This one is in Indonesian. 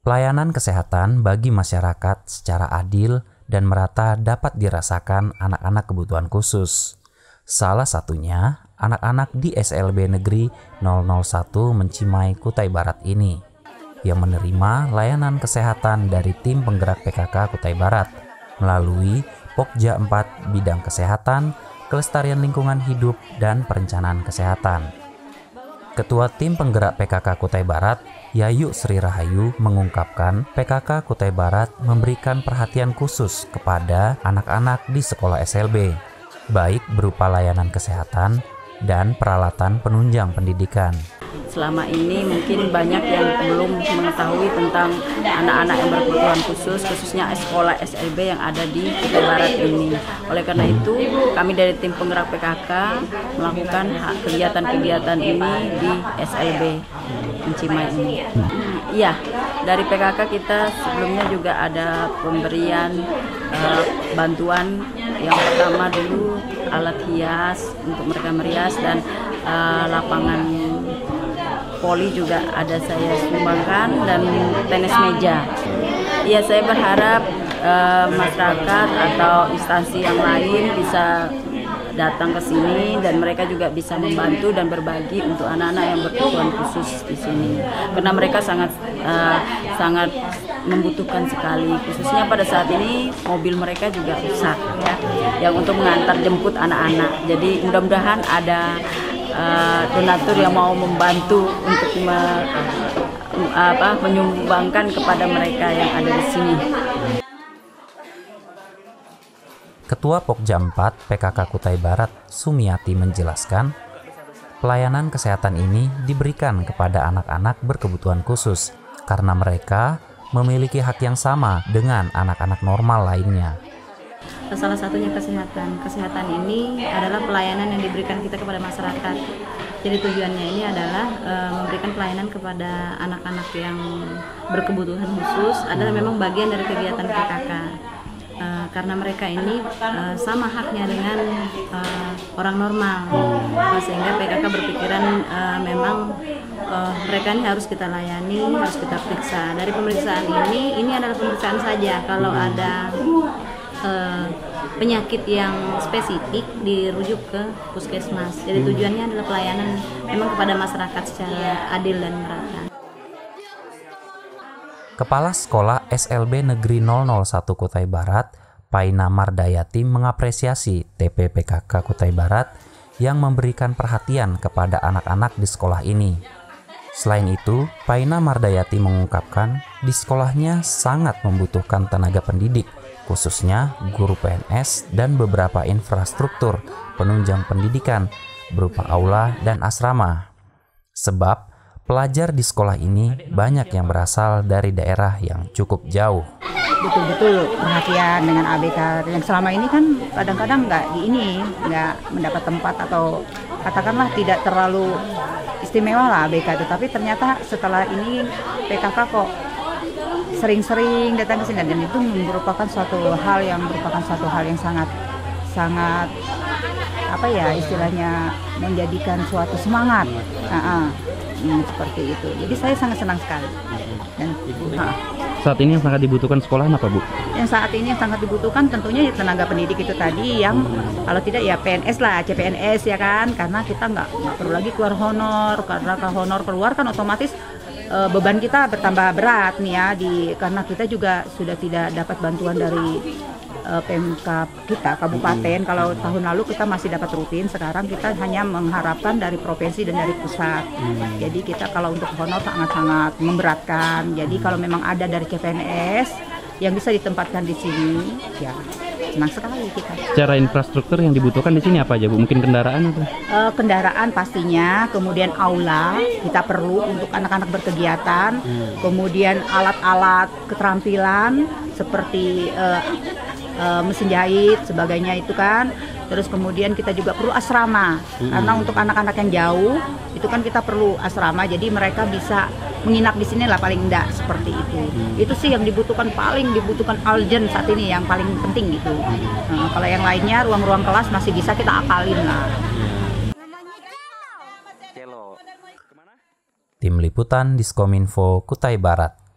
Pelayanan kesehatan bagi masyarakat secara adil dan merata dapat dirasakan anak-anak kebutuhan khusus. Salah satunya anak-anak di SLB Negeri 001 Mencimai, Kutai Barat ini, yang menerima layanan kesehatan dari tim penggerak PKK Kutai Barat melalui Pokja 4 bidang kesehatan, kelestarian lingkungan hidup, dan perencanaan kesehatan. Ketua Tim Penggerak PKK Kutai Barat, Yayu Sri Rahayu, mengungkapkan PKK Kutai Barat memberikan perhatian khusus kepada anak-anak di sekolah SLB, baik berupa layanan kesehatan dan peralatan penunjang pendidikan. Selama ini mungkin banyak yang belum mengetahui tentang anak-anak yang berkebutuhan khusus, khususnya sekolah SLB yang ada di Kutai Barat ini. Oleh karena itu, kami dari tim penggerak PKK melakukan kegiatan-kegiatan ini di SLB Mencimai ini. Iya, dari PKK kita sebelumnya juga ada pemberian bantuan. Yang pertama dulu alat hias untuk mereka merias, dan lapangan voli juga ada saya sumbangkan, dan tenis meja. Ya, saya berharap masyarakat atau instansi yang lain bisa datang ke sini dan mereka juga bisa membantu dan berbagi untuk anak-anak yang berkebutuhan khusus di sini, karena mereka sangat membutuhkan sekali, khususnya pada saat ini mobil mereka juga rusak ya, yang untuk mengantar jemput anak-anak. Jadi mudah-mudahan ada donatur yang mau membantu untuk menyumbangkan kepada mereka yang ada di sini. Ketua Pokja 4 PKK Kutai Barat, Sumiati, menjelaskan, pelayanan kesehatan ini diberikan kepada anak-anak berkebutuhan khusus karena mereka memiliki hak yang sama dengan anak-anak normal lainnya. Salah satunya kesehatan. Kesehatan ini adalah pelayanan yang diberikan kita kepada masyarakat. Jadi tujuannya ini adalah memberikan pelayanan kepada anak-anak yang berkebutuhan khusus, adalah memang bagian dari kegiatan PKK. Karena mereka ini sama haknya dengan orang normal, sehingga PKK berpikiran memang mereka ini harus kita layani, harus kita periksa. Dari pemeriksaan ini adalah pemeriksaan saja. Kalau ada penyakit yang spesifik dirujuk ke puskesmas. Jadi tujuannya adalah pelayanan memang kepada masyarakat secara adil dan merata. Kepala Sekolah SLB Negeri 001 Kutai Barat, Paina Mardayati, mengapresiasi TP PKK Kutai Barat yang memberikan perhatian kepada anak-anak di sekolah ini. Selain itu, Paina Mardayati mengungkapkan di sekolahnya sangat membutuhkan tenaga pendidik, khususnya guru PNS dan beberapa infrastruktur penunjang pendidikan berupa aula dan asrama. Sebab pelajar di sekolah ini banyak yang berasal dari daerah yang cukup jauh. Betul-betul perhatian dengan ABK yang selama ini kan kadang-kadang nggak mendapat tempat, atau katakanlah tidak terlalu istimewa lah ABK itu. Tapi ternyata setelah ini PKK kok sering-sering datang ke sini, dan itu merupakan suatu hal yang sangat apa ya istilahnya, menjadikan suatu semangat. Seperti itu. Jadi saya sangat senang sekali. Dan saat ini yang sangat dibutuhkan sekolah apa, Bu? Yang saat ini yang sangat dibutuhkan tentunya tenaga pendidik itu tadi, yang kalau tidak ya PNS lah, CPNS ya kan, karena kita nggak perlu lagi keluar honor, karena kalau honor keluar kan otomatis beban kita bertambah berat nih ya, karena kita juga sudah tidak dapat bantuan dari Pemkab kita, kabupaten. Kalau tahun lalu kita masih dapat rutin, sekarang kita hanya mengharapkan dari provinsi dan dari pusat. Jadi kita kalau untuk honor sangat-sangat memberatkan. Jadi kalau memang ada dari CPNS yang bisa ditempatkan di sini, ya senang sekali kita. Secara infrastruktur yang dibutuhkan di sini apa aja, Bu? Mungkin kendaraan atau? Kendaraan pastinya, kemudian aula kita perlu untuk anak-anak berkegiatan, kemudian alat-alat keterampilan seperti mesin jahit, sebagainya itu kan. Terus kemudian kita juga perlu asrama, karena untuk anak-anak yang jauh itu kan kita perlu asrama, jadi mereka bisa menginap di sini lah paling enggak, seperti itu. Itu sih yang paling dibutuhkan urgent saat ini, yang paling penting gitu. Kalau yang lainnya ruang-ruang kelas masih bisa kita akalin lah. Tim Liputan Diskominfo Kutai Barat.